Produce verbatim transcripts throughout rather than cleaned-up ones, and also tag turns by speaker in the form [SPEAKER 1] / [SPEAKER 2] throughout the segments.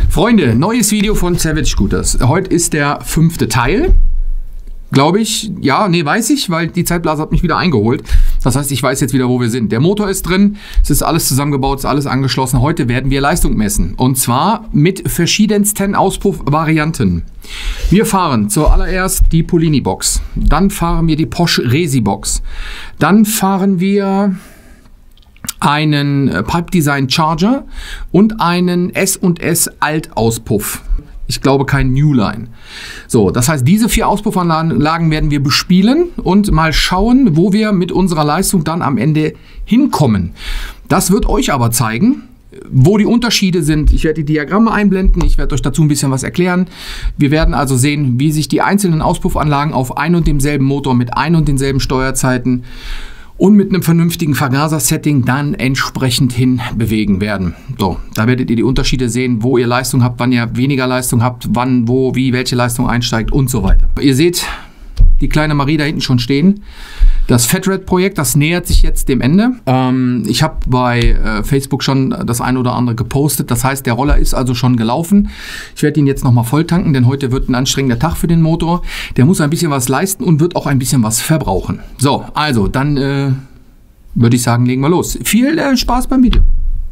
[SPEAKER 1] Freunde, neues Video von Savage Scooters. Heute ist der fünfte Teil. Glaube ich. Ja, nee, weiß ich, weil die Zeitblase hat mich wieder eingeholt. Das heißt, ich weiß jetzt wieder, wo wir sind. Der Motor ist drin, es ist alles zusammengebaut, es ist alles angeschlossen. Heute werden wir Leistung messen. Und zwar mit verschiedensten Auspuffvarianten. Wir fahren zuallererst die Polini Box. Dann fahren wir die Porsche Resi Box. Dann fahren wir einen Pipe Design Charger und einen S und S Altauspuff. Ich glaube kein Newline. So, das heißt, diese vier Auspuffanlagen werden wir bespielen und mal schauen, wo wir mit unserer Leistung dann am Ende hinkommen. Das wird euch aber zeigen, wo die Unterschiede sind. Ich werde die Diagramme einblenden, ich werde euch dazu ein bisschen was erklären. Wir werden also sehen, wie sich die einzelnen Auspuffanlagen auf ein und demselben Motor mit ein und denselben Steuerzeiten und mit einem vernünftigen Vergaser-Setting dann entsprechend hin bewegen werden. So, da werdet ihr die Unterschiede sehen, wo ihr Leistung habt, wann ihr weniger Leistung habt, wann, wo, wie, welche Leistung einsteigt und so weiter. Ihr seht die kleine Marie da hinten schon stehen. Das Fatrad-Projekt, das nähert sich jetzt dem Ende. Ähm, ich habe bei äh, Facebook schon das ein oder andere gepostet. Das heißt, der Roller ist also schon gelaufen. Ich werde ihn jetzt nochmal voll tanken, denn heute wird ein anstrengender Tag für den Motor. Der muss ein bisschen was leisten und wird auch ein bisschen was verbrauchen. So, also dann äh, würde ich sagen, legen wir los. Viel äh, Spaß beim Video.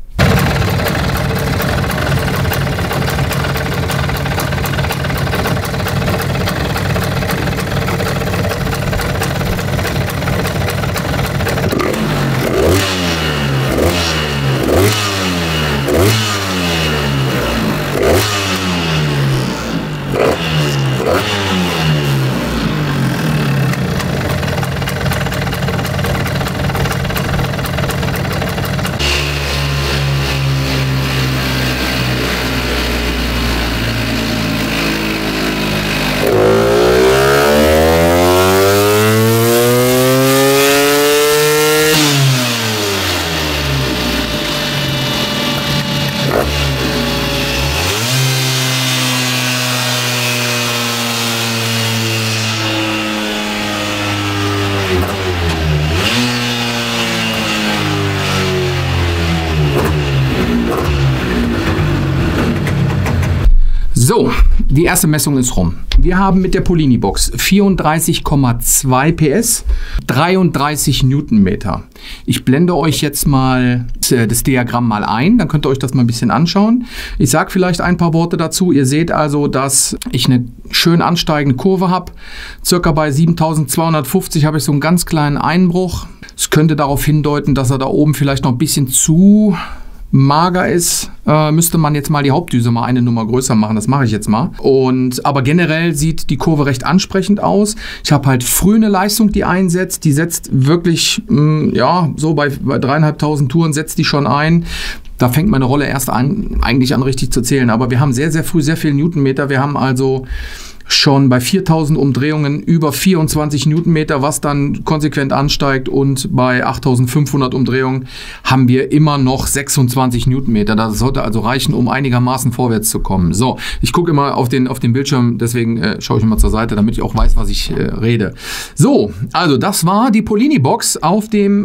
[SPEAKER 1] So, die erste Messung ist rum. Wir haben mit der Polini Box vierunddreißig Komma zwei P S, dreiunddreißig Newtonmeter. Ich blende euch jetzt mal das Diagramm mal ein, dann könnt ihr euch das mal ein bisschen anschauen. Ich sage vielleicht ein paar Worte dazu. Ihr seht also, dass ich eine schön ansteigende Kurve habe. Circa bei siebentausendzweihundertfünfzig habe ich so einen ganz kleinen Einbruch. Es könnte darauf hindeuten, dass er da oben vielleicht noch ein bisschen zu mager ist, äh, müsste man jetzt mal die Hauptdüse mal eine Nummer größer machen. Das mache ich jetzt mal. Und, aber generell sieht die Kurve recht ansprechend aus. Ich habe halt früh eine Leistung, die einsetzt. Die setzt wirklich, mh, ja, so bei, bei dreieinhalbtausend Touren setzt die schon ein. Da fängt meine Rolle erst an, eigentlich an richtig zu zählen. Aber wir haben sehr, sehr früh sehr viel Newtonmeter. Wir haben also schon bei viertausend Umdrehungen über vierundzwanzig Newtonmeter, was dann konsequent ansteigt, und bei achttausendfünfhundert Umdrehungen haben wir immer noch sechsundzwanzig Newtonmeter. Das sollte also reichen, um einigermaßen vorwärts zu kommen. So, ich gucke immer auf den, auf den Bildschirm, deswegen äh, schaue ich immer zur Seite, damit ich auch weiß, was ich äh, rede. So, also das war die Polini Box auf dem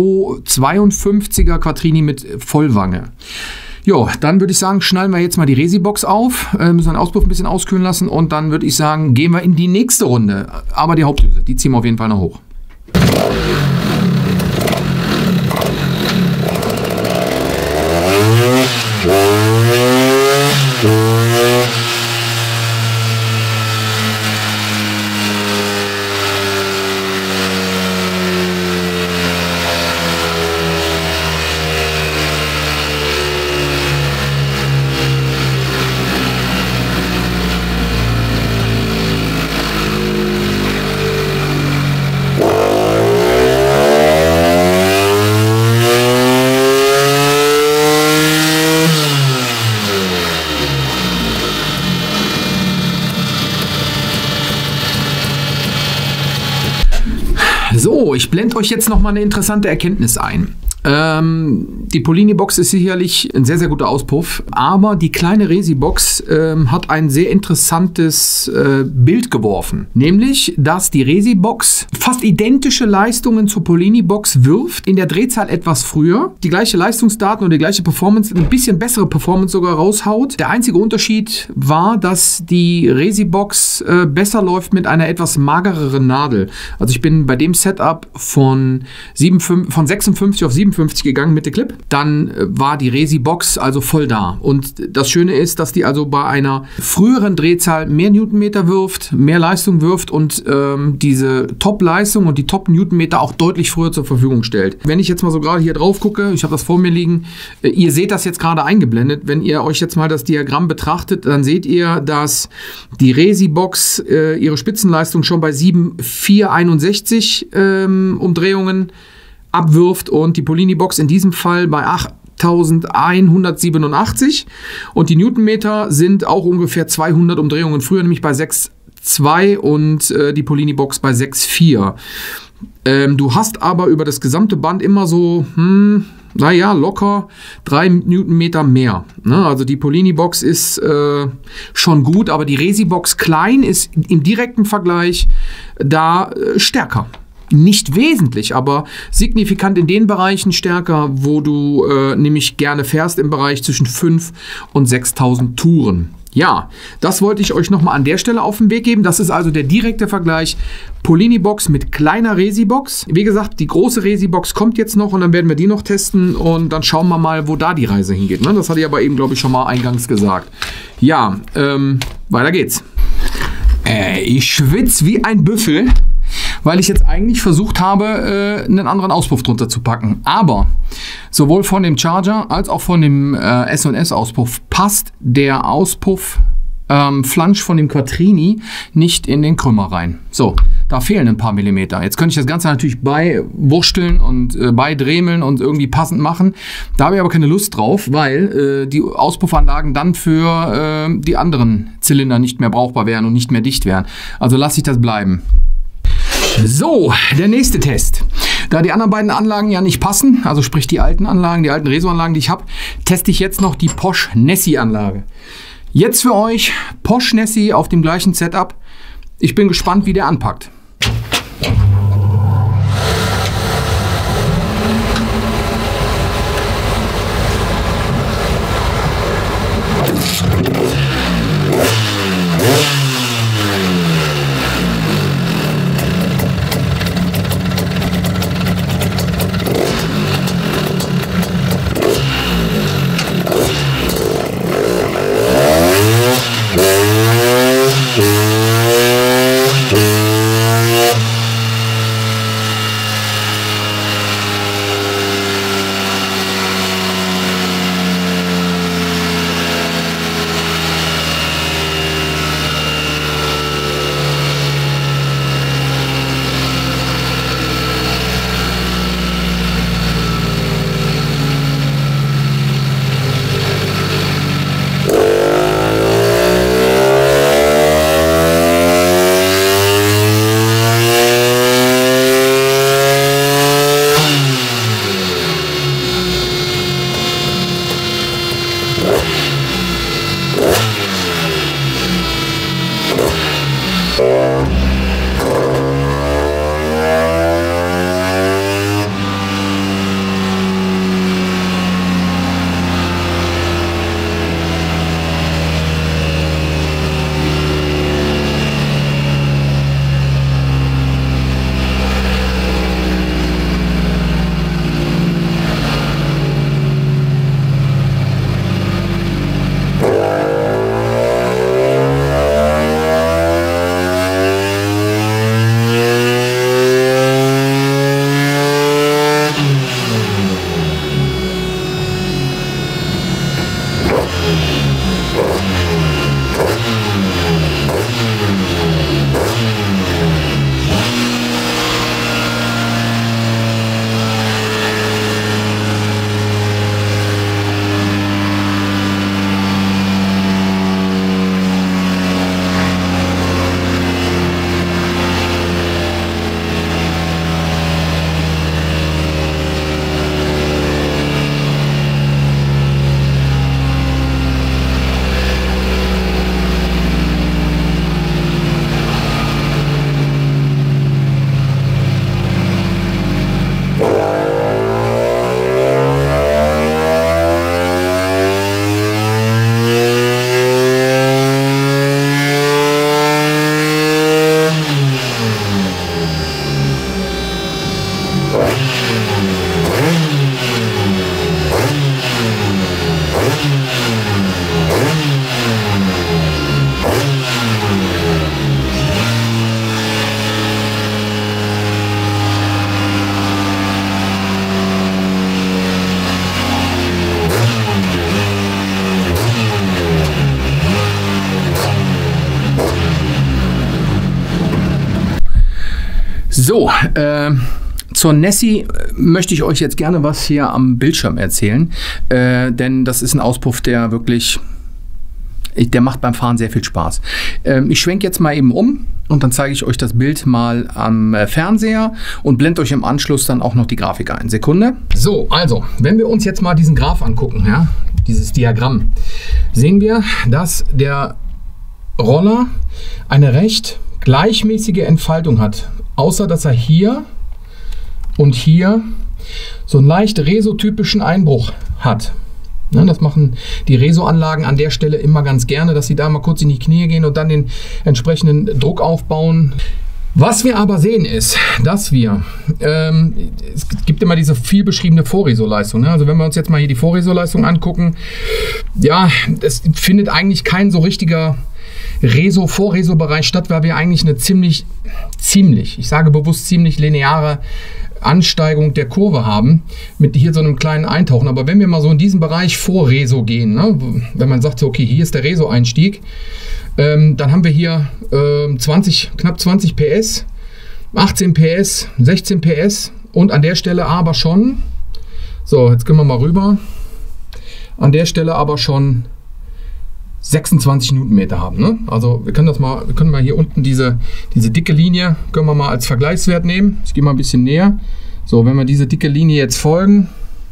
[SPEAKER 1] zweihundertzweiundfünfziger Quattrini mit Vollwange. Jo, dann würde ich sagen, schnallen wir jetzt mal die Resi-Box auf, äh, müssen den Auspuff ein bisschen auskühlen lassen, und dann würde ich sagen, gehen wir in die nächste Runde. Aber die Hauptdüse, die ziehen wir auf jeden Fall noch hoch. So, ich blende euch jetzt noch mal eine interessante Erkenntnis ein. Ähm, die Polini-Box ist sicherlich ein sehr, sehr guter Auspuff, aber die kleine Resi-Box ähm, hat ein sehr interessantes äh, Bild geworfen. Nämlich, dass die Resi-Box fast identische Leistungen zur Polini-Box wirft, in der Drehzahl etwas früher, die gleiche Leistungsdaten und die gleiche Performance, ein bisschen bessere Performance sogar raushaut. Der einzige Unterschied war, dass die Resi-Box äh, besser läuft mit einer etwas magereren Nadel. Also ich bin bei dem Setup von, siebenundfünfzig, von sechsundfünfzig auf siebenundfünfzig gegangen mit der Clip. Dann äh, war die Resi-Box also voll da. Und das Schöne ist, dass die also bei einer früheren Drehzahl mehr Newtonmeter wirft, mehr Leistung wirft und ähm, diese Top-Leistung und die Top-Newtonmeter auch deutlich früher zur Verfügung stellt. Wenn ich jetzt mal so gerade hier drauf gucke, ich habe das vor mir liegen, äh, ihr seht das jetzt gerade eingeblendet. Wenn ihr euch jetzt mal das Diagramm betrachtet, dann seht ihr, dass die Resi-Box äh, ihre Spitzenleistung schon bei sieben Komma vierhunderteinundsechzig ähm, Umdrehungen abwirft und die Polini-Box in diesem Fall bei achttausendeinhundertsiebenundachtzig und die Newtonmeter sind auch ungefähr zweihundert Umdrehungen früher, nämlich bei sechs Komma zwei und äh, die Polini-Box bei sechs Komma vier. Ähm, du hast aber über das gesamte Band immer so, hm, naja, locker drei Newtonmeter mehr. Ne? Also die Polini-Box ist äh, schon gut, aber die Resi-Box klein ist im direkten Vergleich da äh, stärker. Nicht wesentlich, aber signifikant in den Bereichen stärker, wo du äh, nämlich gerne fährst, im Bereich zwischen fünftausend und sechstausend Touren. Ja, das wollte ich euch nochmal an der Stelle auf den Weg geben. Das ist also der direkte Vergleich Polini-Box mit kleiner Resi-Box. Wie gesagt, die große Resi-Box kommt jetzt noch und dann werden wir die noch testen und dann schauen wir mal, wo da die Reise hingeht. Ne? Das hatte ich aber eben, glaube ich, schon mal eingangs gesagt. Ja, ähm, weiter geht's. Äh, ich schwitze wie ein Büffel, weil ich jetzt eigentlich versucht habe, äh, einen anderen Auspuff drunter zu packen. Aber sowohl von dem Charger als auch von dem äh, S und S-Auspuff passt der Auspuff ähm, Flansch von dem Quattrini nicht in den Krümmer rein. So, da fehlen ein paar Millimeter. Jetzt könnte ich das Ganze natürlich beiwursteln und äh, beidremeln und irgendwie passend machen. Da habe ich aber keine Lust drauf, weil äh, die Auspuffanlagen dann für äh, die anderen Zylinder nicht mehr brauchbar wären und nicht mehr dicht wären. Also lasse ich das bleiben. So, der nächste Test. Da die anderen beiden Anlagen ja nicht passen, also sprich die alten Anlagen, die alten Reso-Anlagen, die ich habe, teste ich jetzt noch die Porsche Nessie-Anlage. Jetzt für euch Porsche Nessie auf dem gleichen Setup. Ich bin gespannt, wie der anpackt. So, äh, zur Nessie möchte ich euch jetzt gerne was hier am Bildschirm erzählen, äh, denn das ist ein Auspuff, der wirklich, der macht beim Fahren sehr viel Spaß. Ähm, ich schwenke jetzt mal eben um und dann zeige ich euch das Bild mal am Fernseher und blende euch im Anschluss dann auch noch die Grafik ein. Sekunde. So, also, wenn wir uns jetzt mal diesen Graph angucken, ja, dieses Diagramm, sehen wir, dass der Roller eine recht gleichmäßige Entfaltung hat, außer dass er hier und hier so einen leicht resotypischen Einbruch hat. Ja, das machen die Reso-Anlagen an der Stelle immer ganz gerne, dass sie da mal kurz in die Knie gehen und dann den entsprechenden Druck aufbauen. Was wir aber sehen ist, dass wir, ähm, es gibt immer diese viel beschriebene Vorreso-Leistung. Ne? Also wenn wir uns jetzt mal hier die Vorreso-Leistung angucken, ja, es findet eigentlich kein so richtiger Reso, Vorreso-Bereich statt, weil wir eigentlich eine ziemlich, ziemlich, ich sage bewusst ziemlich lineare Ansteigung der Kurve haben, mit hier so einem kleinen Eintauchen. Aber wenn wir mal so in diesen Bereich vor Reso gehen, ne, wenn man sagt, okay, hier ist der Reso-Einstieg, ähm, dann haben wir hier ähm, zwanzig, knapp zwanzig P S, achtzehn P S, sechzehn P S und an der Stelle aber schon, so, jetzt gehen wir mal rüber, an der Stelle aber schon sechsundzwanzig Newtonmeter haben. Ne? Also wir können das mal, wir können mal hier unten diese, diese dicke Linie, können wir mal als Vergleichswert nehmen. Ich gehe mal ein bisschen näher. So, wenn wir diese dicke Linie jetzt folgen,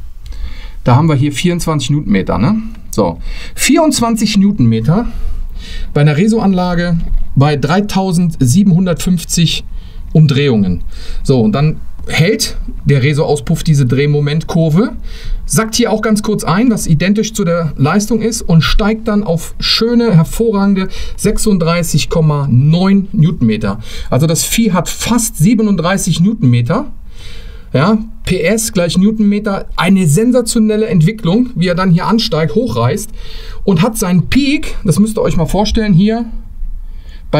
[SPEAKER 1] da haben wir hier vierundzwanzig Newtonmeter. Ne? So, vierundzwanzig Newtonmeter bei einer Reso-Anlage bei dreitausendsiebenhundertfünfzig Umdrehungen. So, und dann hält der Reso-Auspuff diese Drehmomentkurve, sackt hier auch ganz kurz ein, was identisch zu der Leistung ist und steigt dann auf schöne, hervorragende sechsunddreißig Komma neun Newtonmeter. Also das Vieh hat fast siebenunddreißig Newtonmeter. Ja, P S gleich Newtonmeter, eine sensationelle Entwicklung, wie er dann hier ansteigt, hochreißt und hat seinen Peak, das müsst ihr euch mal vorstellen, hier bei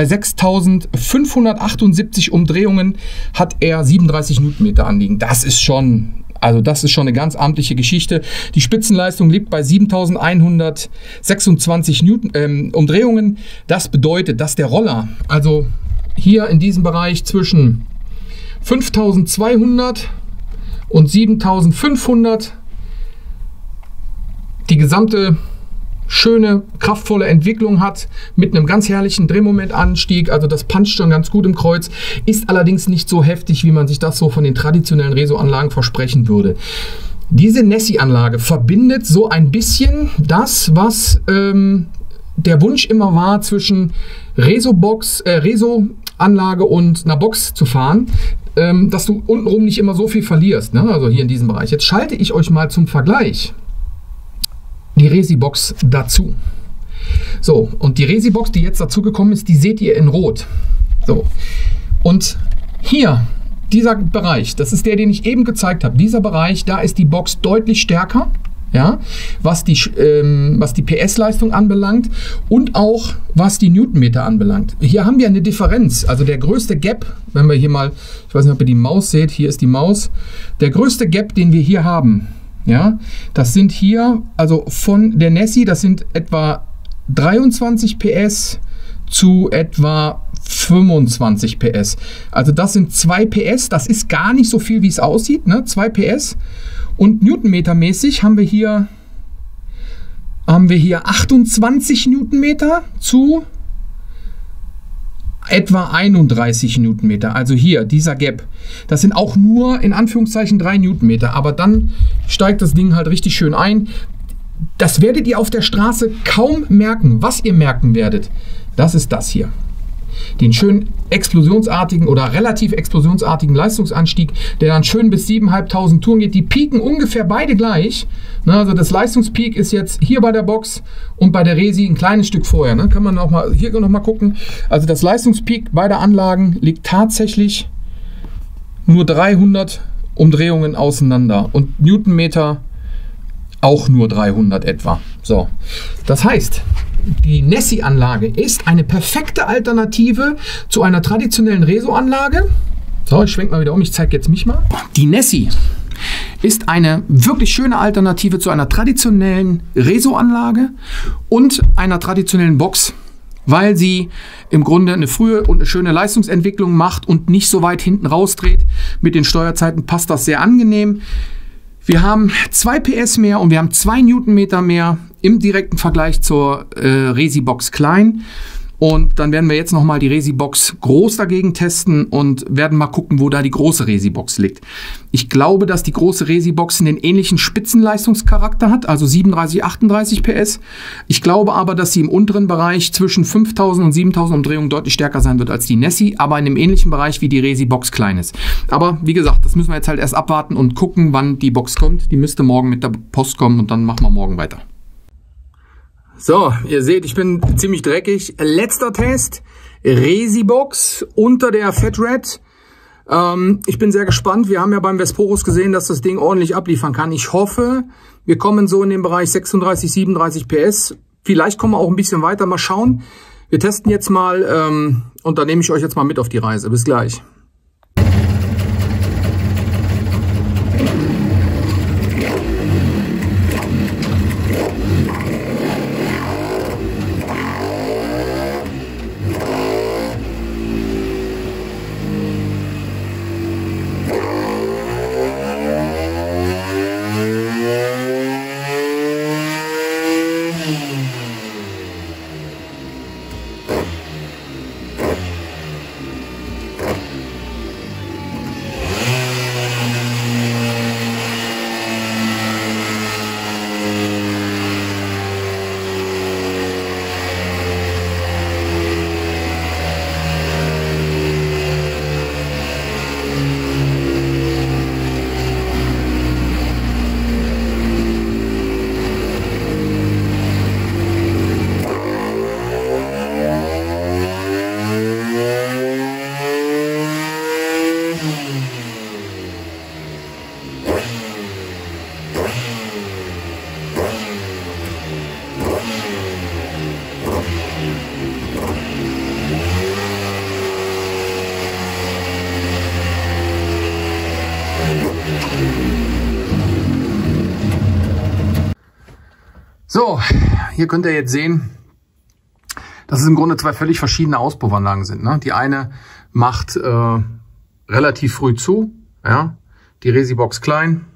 [SPEAKER 1] sechstausendfünfhundertachtundsiebzig Umdrehungen hat er siebenunddreißig Newtonmeter anliegen. Das ist schon, also das ist schon eine ganz amtliche Geschichte. Die Spitzenleistung liegt bei siebentausendeinhundertsechsundzwanzig Newton, ähm, Umdrehungen. Das bedeutet, dass der Roller, also hier in diesem Bereich zwischen fünftausendzweihundert und siebentausendfünfhundert die gesamte schöne, kraftvolle Entwicklung hat, mit einem ganz herrlichen Drehmomentanstieg, also das puncht schon ganz gut im Kreuz, ist allerdings nicht so heftig, wie man sich das so von den traditionellen Reso-Anlagen versprechen würde. Diese Nessie-Anlage verbindet so ein bisschen das, was ähm, der Wunsch immer war, zwischen Reso-Box, äh, Reso-Anlage und einer Box zu fahren, ähm, dass du untenrum nicht immer so viel verlierst, ne? Also hier in diesem Bereich. Jetzt schalte ich euch mal zum Vergleich die Resi-Box dazu. So, und die Resi-Box, die jetzt dazu gekommen ist, die seht ihr in Rot. So, und hier, dieser Bereich, das ist der, den ich eben gezeigt habe, dieser Bereich, da ist die Box deutlich stärker, ja, was die, ähm, was die P S-Leistung anbelangt und auch was die Newtonmeter anbelangt. Hier haben wir eine Differenz, also der größte Gap, wenn wir hier mal, ich weiß nicht, ob ihr die Maus seht, hier ist die Maus, der größte Gap, den wir hier haben, ja, das sind hier, also von der Nessie, das sind etwa dreiundzwanzig P S zu etwa fünfundzwanzig P S. Also das sind zwei P S, das ist gar nicht so viel, wie es aussieht, ne? zwei P S. Und Newtonmetermäßig haben wir hier, haben wir hier achtundzwanzig Newtonmeter zu etwa einunddreißig Newtonmeter, also hier, dieser Gap. Das sind auch nur in Anführungszeichen drei Newtonmeter, aber dann steigt das Ding halt richtig schön ein. Das werdet ihr auf der Straße kaum merken. Was ihr merken werdet, das ist das hier. Den schön explosionsartigen oder relativ explosionsartigen Leistungsanstieg, der dann schön bis siebentausendfünfhundert Touren geht. Die pieken ungefähr beide gleich. Also das Leistungspeak ist jetzt hier bei der Box und bei der Resi ein kleines Stück vorher. Ne? Kann man auch mal hier noch mal gucken. Also das Leistungspeak beider Anlagen liegt tatsächlich nur dreihundert Umdrehungen auseinander und Newtonmeter auch nur dreihundert etwa. So, das heißt, die Nessie-Anlage ist eine perfekte Alternative zu einer traditionellen Reso-Anlage. So, ich schwenke mal wieder um, ich zeige jetzt mich mal. Die Nessie ist eine wirklich schöne Alternative zu einer traditionellen Reso-Anlage und einer traditionellen Box weil sie im Grunde eine frühe und eine schöne Leistungsentwicklung macht und nicht so weit hinten rausdreht. Mit den Steuerzeiten passt das sehr angenehm. Wir haben zwei P S mehr und wir haben zwei Newtonmeter mehr im direkten Vergleich zur äh, Resi-Box Klein. Und dann werden wir jetzt nochmal die Resi-Box Groß dagegen testen und werden mal gucken, wo da die große Resi-Box liegt. Ich glaube, dass die große Resi-Box einen ähnlichen Spitzenleistungscharakter hat, also siebenunddreißig, achtunddreißig P S. Ich glaube aber, dass sie im unteren Bereich zwischen fünftausend und siebentausend Umdrehungen deutlich stärker sein wird als die Nessie, aber in einem ähnlichen Bereich wie die Resi-Box Klein ist. Aber wie gesagt, das müssen wir jetzt halt erst abwarten und gucken, wann die Box kommt. Die müsste morgen mit der Post kommen und dann machen wir morgen weiter. So, ihr seht, ich bin ziemlich dreckig. Letzter Test, Resi-Box unter der Fat Red. Ähm, ich bin sehr gespannt. Wir haben ja beim Vesporus gesehen, dass das Ding ordentlich abliefern kann. Ich hoffe, wir kommen so in den Bereich sechsunddreißig, siebenunddreißig P S. Vielleicht kommen wir auch ein bisschen weiter. Mal schauen. Wir testen jetzt mal ähm, und dann nehme ich euch jetzt mal mit auf die Reise. Bis gleich. So, hier könnt ihr jetzt sehen, dass es im Grunde zwei völlig verschiedene Auspuffanlagen sind. Ne? Die eine macht äh, relativ früh zu, ja, die Resi-Box Klein,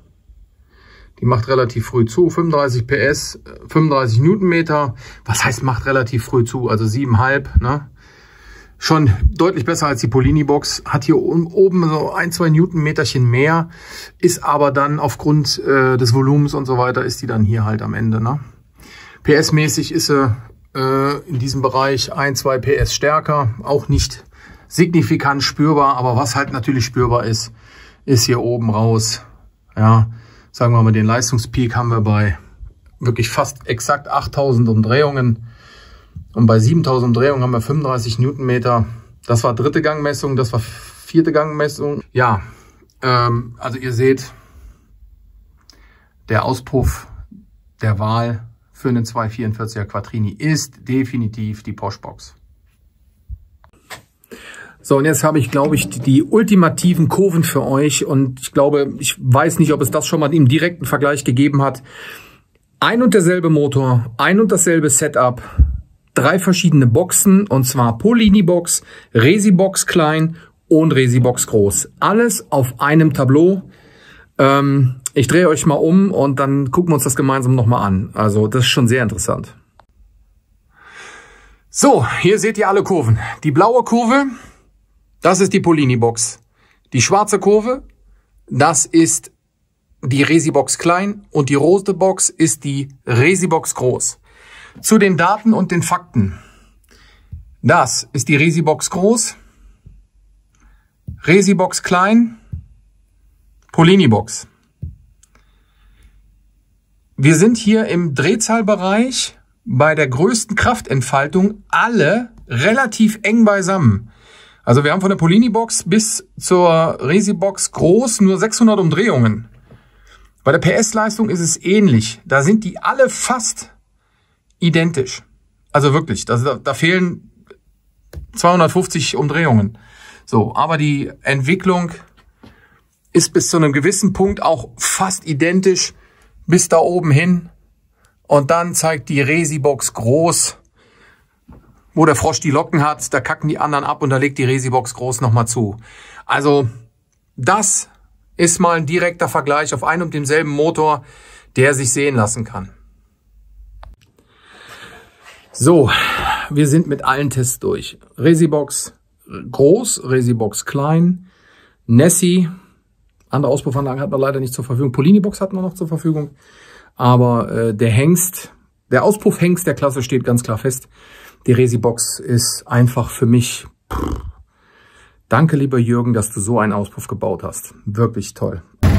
[SPEAKER 1] die macht relativ früh zu, fünfunddreißig P S, fünfunddreißig Newtonmeter. Was heißt macht relativ früh zu? Also sieben Komma fünf, ne? Schon deutlich besser als die Polini-Box, hat hier oben so ein, zwei Newtonmeterchen mehr, ist aber dann aufgrund äh, des Volumens und so weiter, ist die dann hier halt am Ende. Ne? P S-mäßig ist sie äh, in diesem Bereich ein, zwei P S stärker, auch nicht signifikant spürbar, aber was halt natürlich spürbar ist, ist hier oben raus. Ja, sagen wir mal, den Leistungspeak haben wir bei wirklich fast exakt achttausend Umdrehungen. Und bei siebentausend Umdrehungen haben wir fünfunddreißig Newtonmeter. Das war dritte Gangmessung, das war vierte Gangmessung. Ja, ähm, also ihr seht, der Auspuff der Wahl für einen zweihundertvierundvierziger Quattrini ist definitiv die Porsche-Box. So, und jetzt habe ich, glaube ich, die ultimativen Kurven für euch. Und ich glaube, ich weiß nicht, ob es das schon mal im direkten Vergleich gegeben hat. Ein und derselbe Motor, ein und dasselbe Setup. Drei verschiedene Boxen, und zwar Polini-Box, Resi-Box Klein und Resi-Box Groß. Alles auf einem Tableau. Ähm, ich drehe euch mal um und dann gucken wir uns das gemeinsam nochmal an. Also das ist schon sehr interessant. So, hier seht ihr alle Kurven. Die blaue Kurve, das ist die Polini-Box. Die schwarze Kurve, das ist die Resi-Box Klein und die rote Box ist die Resi-Box Groß. Zu den Daten und den Fakten. Das ist die Resi-Box Groß, Resi-Box Klein, Polini-Box. Wir sind hier im Drehzahlbereich bei der größten Kraftentfaltung alle relativ eng beisammen. Also wir haben von der Polini-Box bis zur Resi-Box Groß nur sechshundert Umdrehungen. Bei der P S-Leistung ist es ähnlich. Da sind die alle fast identisch. Also wirklich, da, da fehlen zweihundertfünfzig Umdrehungen. So, aber die Entwicklung ist bis zu einem gewissen Punkt auch fast identisch bis da oben hin. Und dann zeigt die Resi-Box Groß wo der Frosch die Locken hat, da kacken die anderen ab und da legt die Resibox groß nochmal zu. Also das ist mal ein direkter Vergleich auf einem und demselben Motor, der sich sehen lassen kann. So, wir sind mit allen Tests durch. Resibox groß, Resibox klein, Nessie, andere Auspuffanlagen hatten wir leider nicht zur Verfügung. Polini-Box hatten wir noch zur Verfügung. Aber äh, der Hengst, der Auspuffhengst der Klasse steht ganz klar fest. Die Resibox ist einfach für mich... Pff, danke, lieber Jürgen, dass du so einen Auspuff gebaut hast. Wirklich toll.